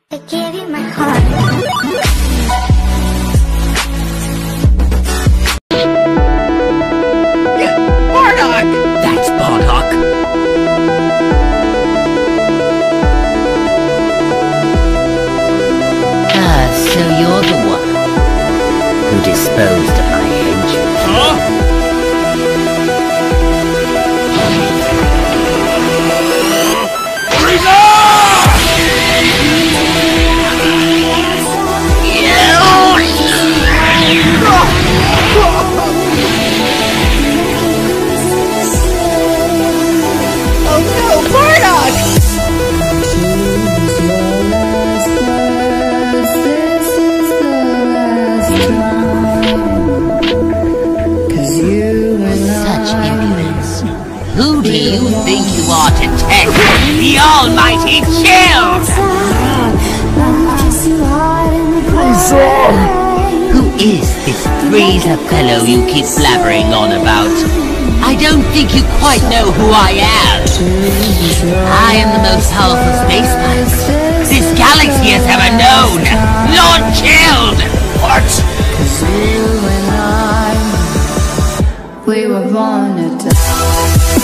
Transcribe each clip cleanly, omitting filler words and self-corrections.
I gave you my heart. That's Bardock! Ah, so you're the one who disposed of my henchman. Huh? Who do you think you are to test the almighty Shield? Who is this Frieza fellow you keep blabbering on about? I don't think you quite know who I am. I am the most powerful space pilot this galaxy has ever known. Lord Shield! What? We were born to die.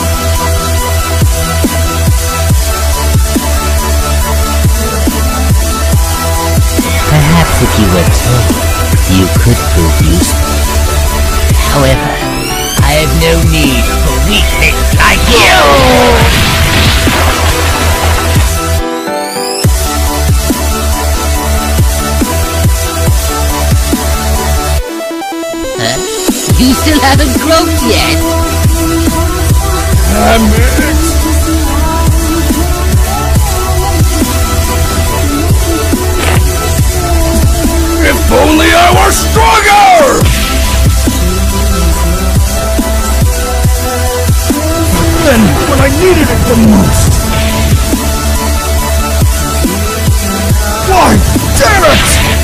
Perhaps if you were told, you could prove useful. However, I have no need for weaklings like you! Huh? You still haven't croaked yet! If only I were stronger! Then, when I needed it the most. Why, damn it!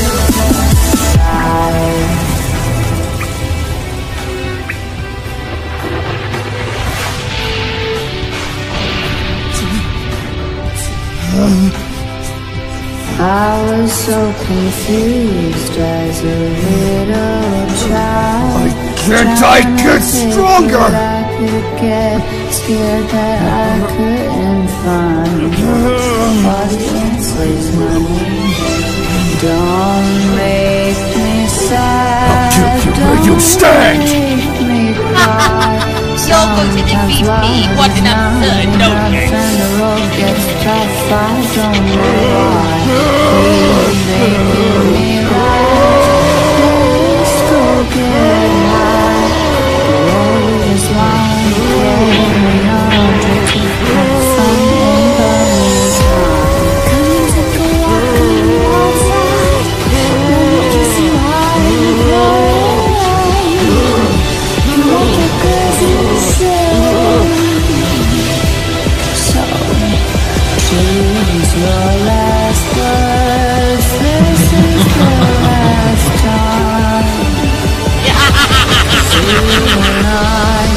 I was so confused as a little child. Can't I get stronger? I could get scared that I couldn't find what answers money. Don't make me sad. I'll kill you where you stand. Don't make me cry. You're going to defeat me? What an absurd notion! And the road gets tough, I don't know why. Please make me right. Let's go get high. The road is long, going on. To have fun and burn time. Come take a walk outside. Let me kiss you hard and bright. You make it crazy. So, choose your last words. This is the last time. You and I,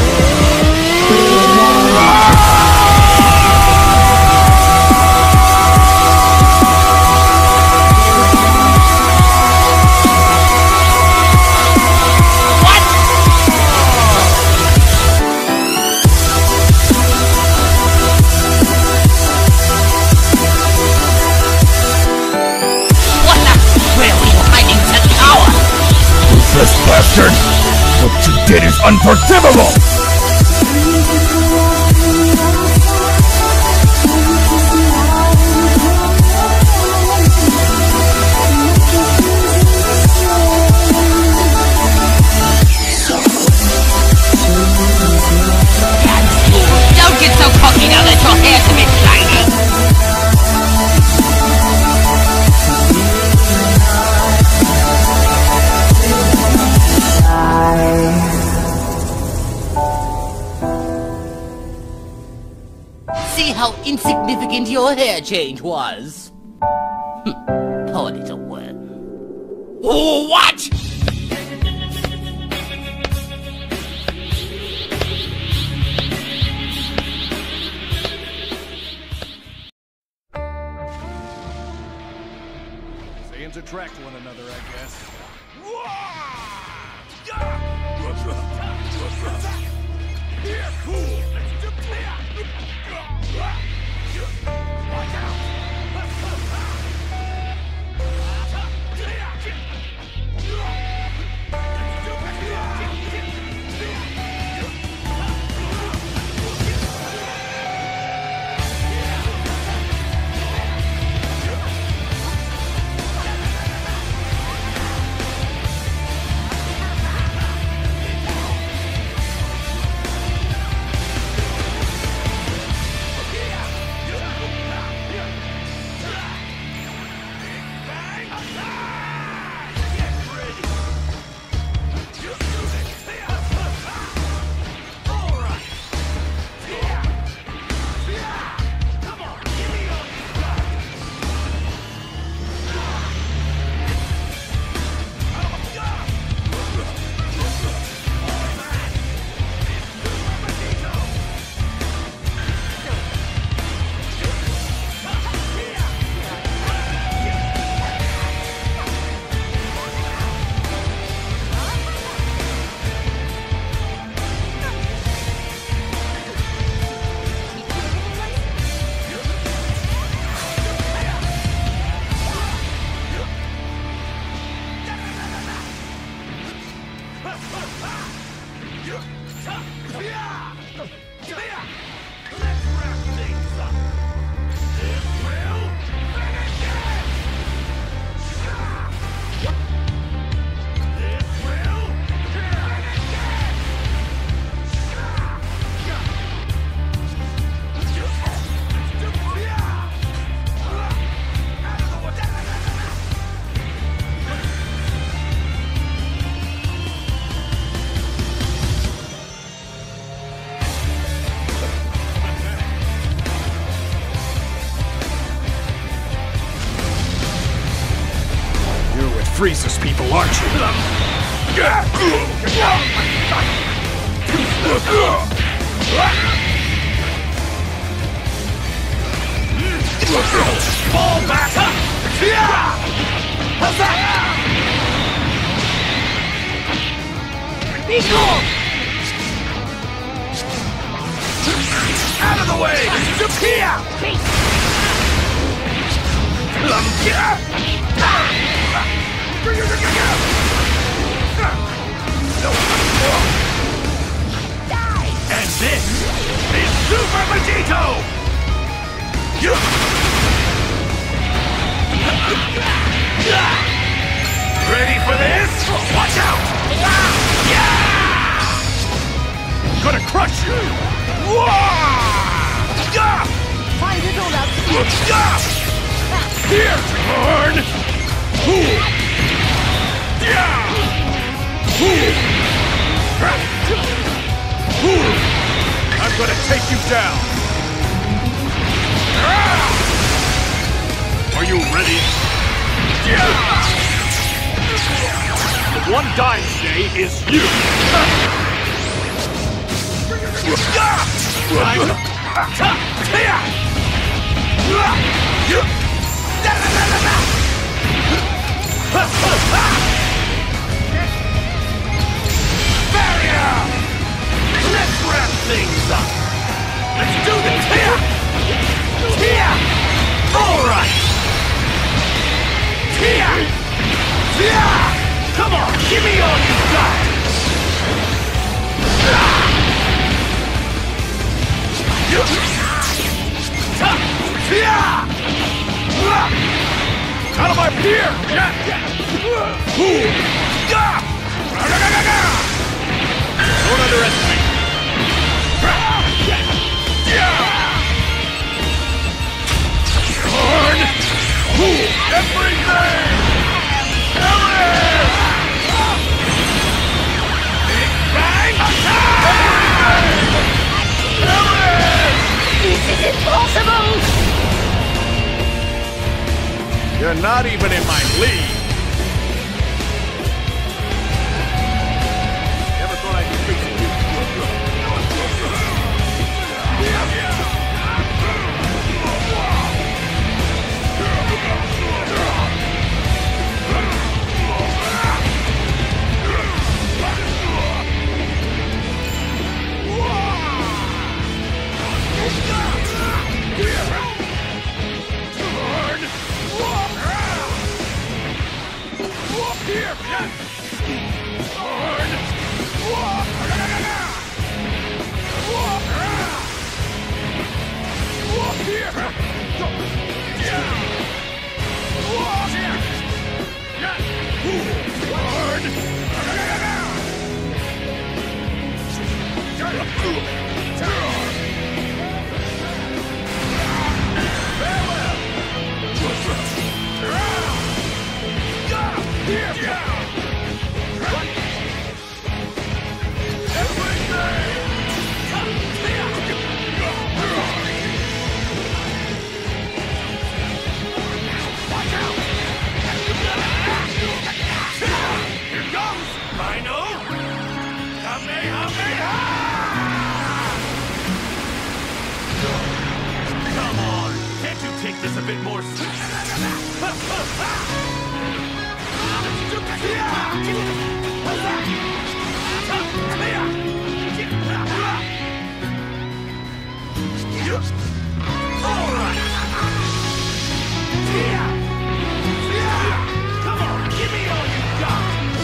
This bastard! What you did is unforgivable! Don't get so cocky now that your hair's a bit shiny! See how insignificant your hair change was? Poor little worm. Oh, what? Aliens attract one another, I guess. Here, cool! Watch out! Freezes people, aren't you? Fall back up! How's that? Be cool! Out of the way! And this is Super Vegito! Ready for this? Watch out! Gonna crush you! Find it all out. Here, turn! I'm gonna take you down! Are you ready? The one dying today is you! Barrier! Let's wrap things up! Let's do this! Here! Alright! Here! Come on, give me all you got! Out of my pier! Don't underestimate! Burn! Everything! Big bang attack! This is impossible! You're not even in my league! Never thought I'd be facing you. Take this a bit more Come on, give me all you got!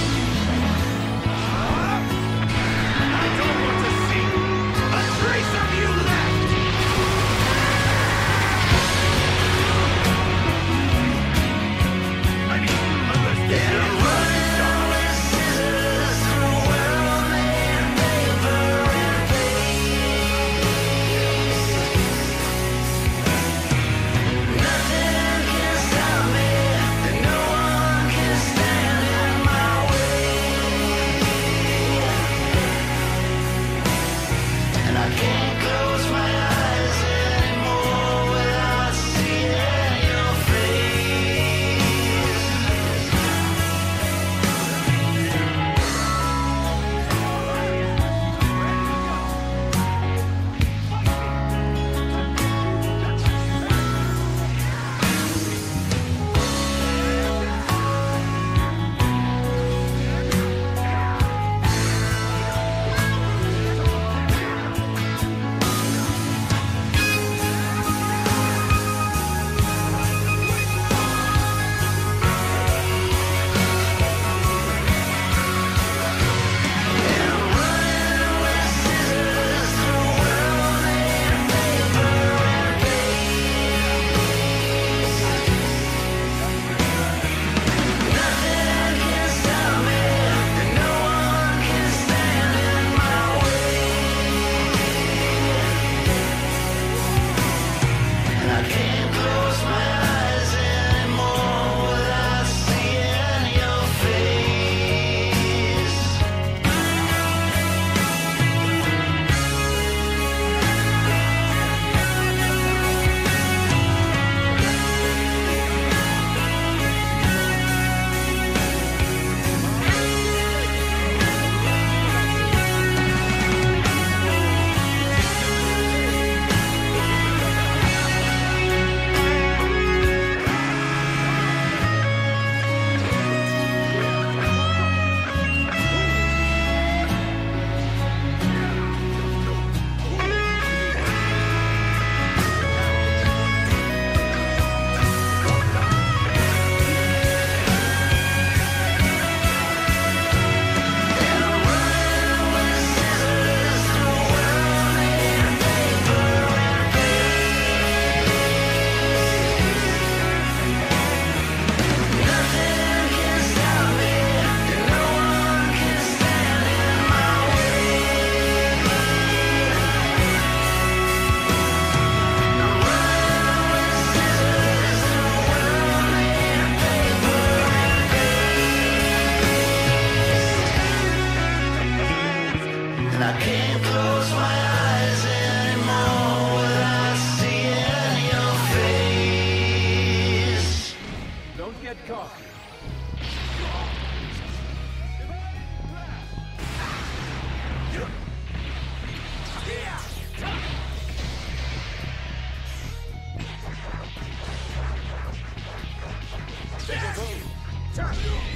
I don't want to see a trace of you left! Turn!